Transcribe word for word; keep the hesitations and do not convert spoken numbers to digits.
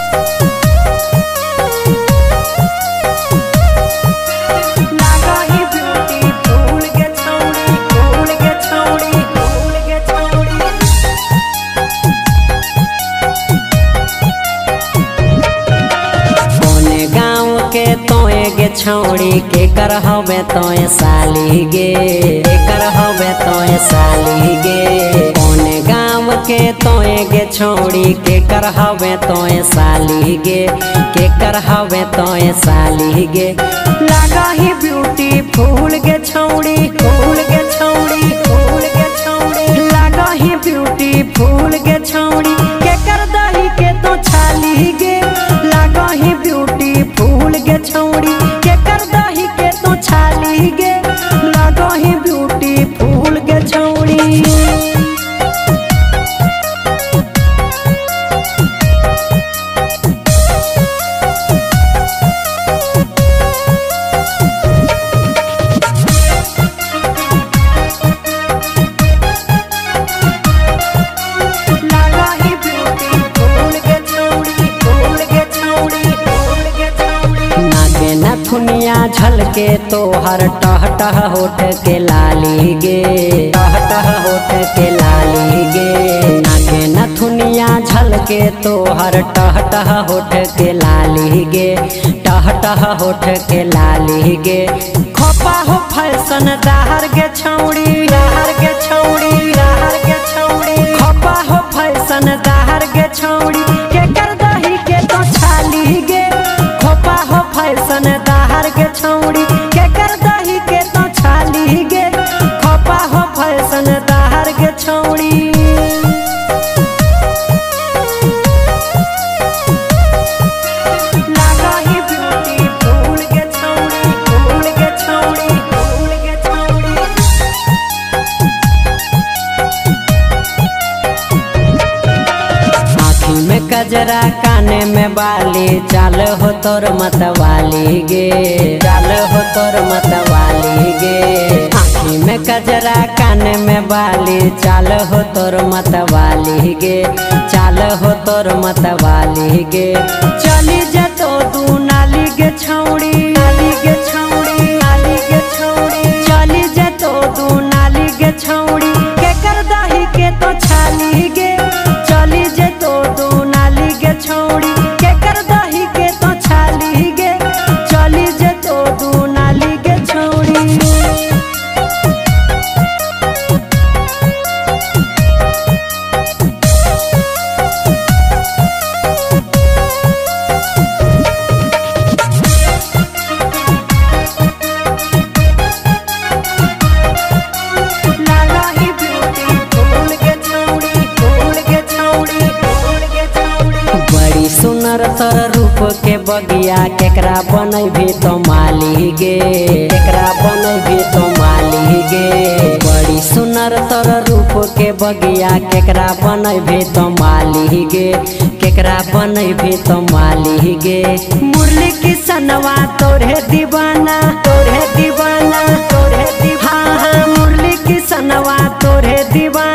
छौड़ी के कर हवे तोए साली गे के कर हवे तोए साली गे कौन गाँव के तोए गे छौड़ी के कर हवे तोए साली गे के कर हवे तोए साली गे लागा ही ब्यूटीफुल गे छौड़ी फूल गे छौड़ी फूल गे छौड़ी लागा ही ब्यूटीफुल गे छौड़ी के कर दही के तो छाली गे लागा ही ब्यूटीफुल गे छौड़ी के कर दही के तो छाली गे लागा ही ब्यूटीफुल गे छौड़ी। दुनिया झलके तो हर टह टह होठ के लाली गे टह टह होठ के लाली गे नाके नथुनिया झलके तो हर टह टह होठ के लाली गे टह टह होठ के लाली गे खोपा हो फैशन दाहर गे छौड़ी दाहर गे छौड़ी दाहर गे छौड़ी खोपा हो फैशन दाहर गे छौड़ी के कर दही के तो छाली गे खोपा हो फैशन दाहर गे छौड़ी के कर दही के तो छाली गे खोपा हो फैशन दाहर गे छौड़ी। लागा ही ब्यूटीफुल गे छौड़ी फूल गे छौड़ी फूल गे छौड़ी। आँखी में कजरा काने में बाली चाल हो तोर मतवाली गे चाल हो तोर मतवाली गे आँखी में कजरा काने में बाली चाल हो तोर मतवाली गे चाल हो तोर मतवाली गे चली जतो दू नाली गे छौड़ी नाली गे छौड़ी नाली गे छौड़ी चली जतो दू नाली गे छौड़ी के कर दही के तो छाली गे चली जतो दू नाली गे छौड़ी के कर दही के तो छाली गे चली जतो दू नाली गे छौड़ी। सुनर तर रूप के बगिया केकरा बनै भी तो माली गे केकरा बनै भी तो माली गे बड़ी सुनर तर रूप के बगिया केकरा बनै भी तो माली गे केकरा बनै भी तो माली गे मुरली किसनवा तोरे दीवाना तोरे दीवाना तोरे दीवाना हाँ हाँ मुरली किसनवा तोरे दीवाना।